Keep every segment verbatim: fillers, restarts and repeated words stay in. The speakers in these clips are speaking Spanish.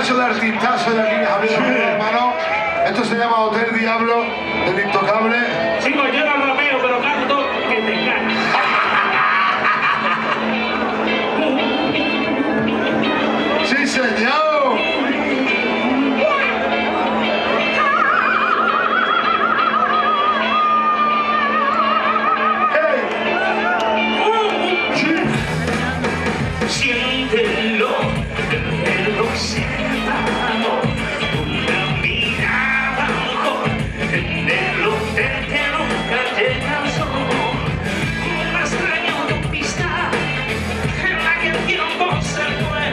pedazo de artistazo de aquí, Javier, hermano. Esto se llama Hotel Diablo, del Intocable. Chico, yo no rapeo, pero canto que te cagas. ¡Sí, señor! Siéntelo, el observado, una mirada mejor, en el hotel que nunca llega al sol, una extraña autopista en la que el tiempo se fue,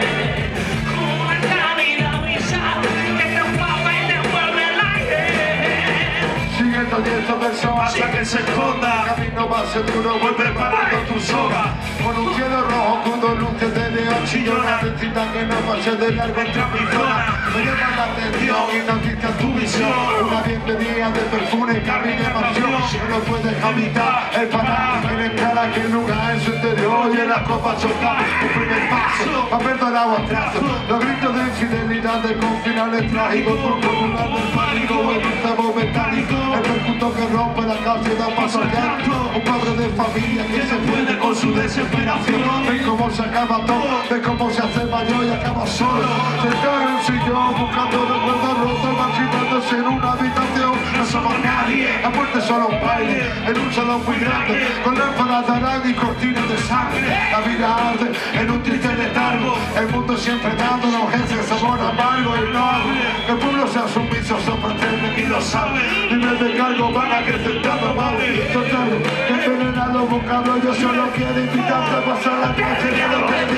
una cálida brisa que te empapa y te envuelve el aire. Siguiendo diez personas hasta que se esconda, camino más seguro, voy preparando tu soga. Con un cielo rojo, con dos luces de neón chillona, necesita que no pase de largo entre mi zona. Me llama la atención y noticia tu visión, una bienvenida de perfume, carne de emoción. Que no puedes habitar el parar en entrar a aquel lugar en su interior y en las copas soltar un primer paso, pa' perdonar o atraso. Los gritos de infidelidad de con finales trágicos, por popular del pánico, el octavo metálico, el percuto que rompe la casa y da paso al llanto. Un padre de familia que se puede con su desesperación. Ven cómo se acaba todo, ven cómo se hace mayor y acaba solo. Sentado en un sillón buscando recuerdos rotos, marchitándose en una habitación. No somos nadie, la puerta es solo un baile, en un salón muy grande, con lámparas de arán y cortinas de sangre. La vida arde en un triste letargo, el mundo siempre dando una urgencia de sabor amargo y no abre. El pueblo sea sumiso, son pretende y lo sabe. Nivel de cargo van acrecentando mal. Total, envenenado vocablo, yo solo quiero invitarte a pasar la noche en el hotel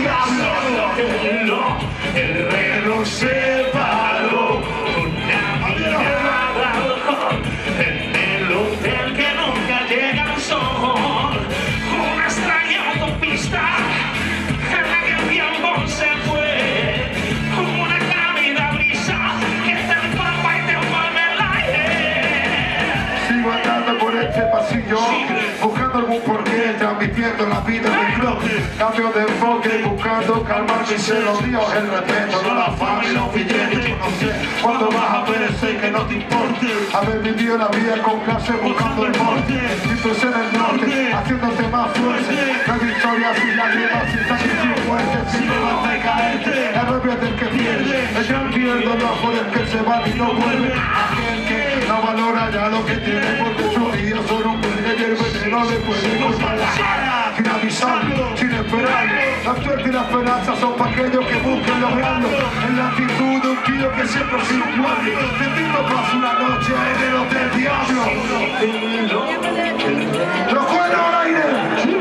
Diablo. El reloj se paró, una mirada mejor, en el hotel que nunca llega al sol, una extraña autopista en la que el tiempo se fue, una cálida brisa que te empapa y te envuelve el aire. Sigo andando por este pasillo, buscando algún porqué, transmitiendo la vida del club. Cambio de enfoque, buscando calmar mis celos, Dios, el respeto, no la fama y los billetes. No sé cuándo vas a perecer, que no te importe haber vivido la vida con clase buscando el norte. Siempre en el norte, haciéndote más fuerte. No hay victorias sin lágrimas, sin sangre, sin muerte, sin levanta y caerte. La rabia del que pierde, el gran pierdo, no por el que se va y no vuelve. Aquel que no valora ya lo que tiene, porque sus días son un verde y el veneno le puede cortar la cara. Sin avisarlo, sin esperarlo, la suerte y la esperanza son para aquellos que buscan lograrlo. En la actitud de un tío que siempre ha sido un guardia, te invito paso una noche en el Hotel Diablo. Los cuernos al aire.